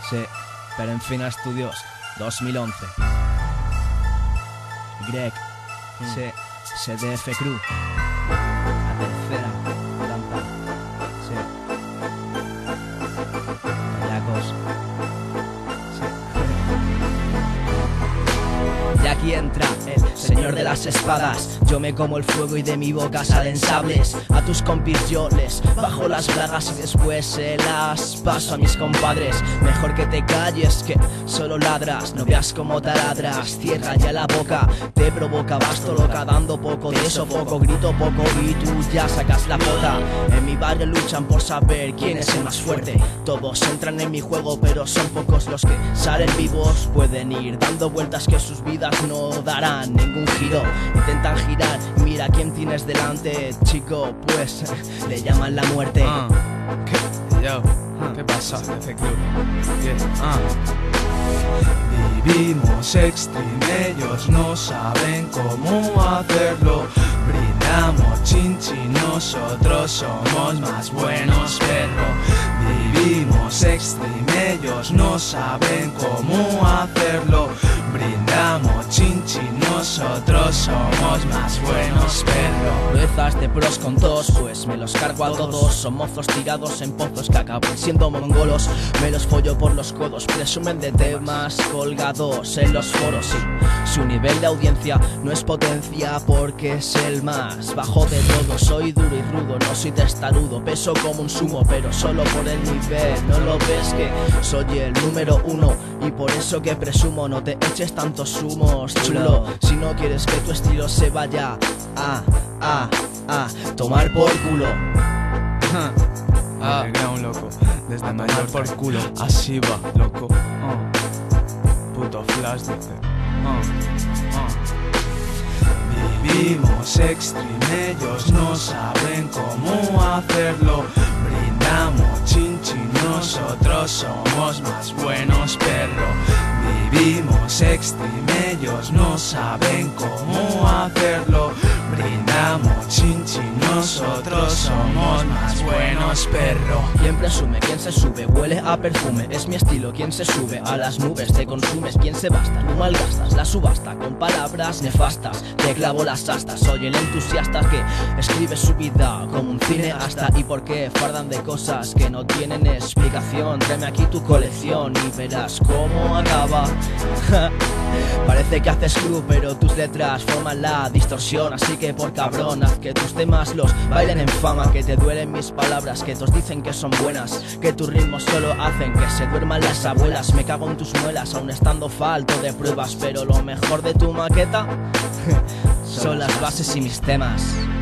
Sí, pero en fin, Estudios 2011. Greg, sí, SDF Crew. La tercera planta. Sí. Tallacos. Sí. Y aquí entra el señor de las espadas. Yo me como el fuego y de mi boca salen sables. A tus compis yo les bajo las bragas y después se las paso a mis compadres. Mejor que te calles que solo ladras. No veas como taladras, cierra ya la boca. Te provoca, basto loca, dando poco de sofoco. Grito poco y tú ya sacas la pota. En mi barrio luchan por saber quién es el más fuerte. Todos entran en mi juego pero son pocos los que salen vivos. Pueden ir dando vueltas que sus vidas no darán ningún giro. Intentan girar, mira quién tienes delante, chico, pues le llaman la muerte. ¿Qué pasa, este club? Vivimos extreme, ellos no saben cómo hacerlo. Brindamos chinchi, nosotros somos más buenos, perro. Vivimos extreme, ellos no saben cómo hacerlo. Brindamos chinchi, nosotros somos más buenos, perro. Proezas de pros con tos, pues me los cargo a todos. Son mozos tirados en pozos que acaban siendo mongolos. Me los follo por los codos, presumen de temas colgados en los foros. Y su nivel de audiencia no es potencia porque es el más bajo de todo. Soy duro y rudo, no soy testarudo. Peso como un sumo, pero solo por el nivel. ¿No lo ves que soy el número uno? Y por eso que presumo, no te eches tantos humos, chulo. Si no quieres que tu estilo se vaya a tomar por culo. Underground, loco, desde mayor por culo. Así va, loco. Puto flash, dice. Vivimos extreme, ellos no saben cómo hacerlo. Brindamos chinchi, nosotros somos más buenos, perro. Vivimos extreme, ellos no saben cómo hacerlo. Brindamos chinchi, nosotros somos más buenos, perro. ¿Quién presume? ¿Quién se sube? Huele a perfume, es mi estilo. ¿Quién se sube? A las nubes te consumes. ¿Quién se basta? Tú malgastas la subasta con palabras nefastas. Te clavo las astas, soy el entusiasta que escribe su vida como un cineasta. ¿Y por qué fardan de cosas que no tienen explicación? Tráeme aquí tu colección y verás cómo acaba. Parece que haces club, pero tus letras forman la distorsión. Así que por cabrón, haz que tus temas los bailen en fama. Que te duelen mis palabras, que todos dicen que son buenas. Que tus ritmos solo hacen que se duerman las abuelas. Me cago en tus muelas, aún estando falto de pruebas. Pero lo mejor de tu maqueta son las bases y mis temas.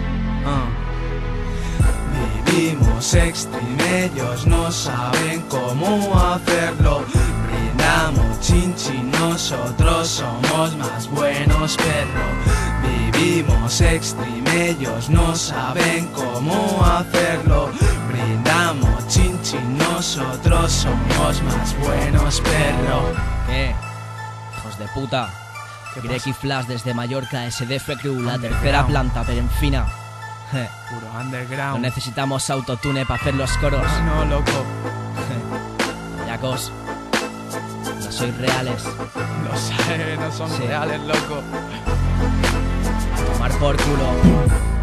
Vivimos extreme, ellos no saben cómo hacerlo. Brindamos chinchi, nosotros somos más buenos, perro. Vivimos extreme, ellos no saben cómo hacerlo. Brindamos chinchi, nosotros somos más buenos, perro. Hijos de puta. Greg y Flash desde Mallorca, SDF Crew, la tercera planta, pero en fina. Puro underground. No necesitamos autotune para hacer los coros. No, loco. Yacos, no sois reales. No son reales, loco. A tomar por culo.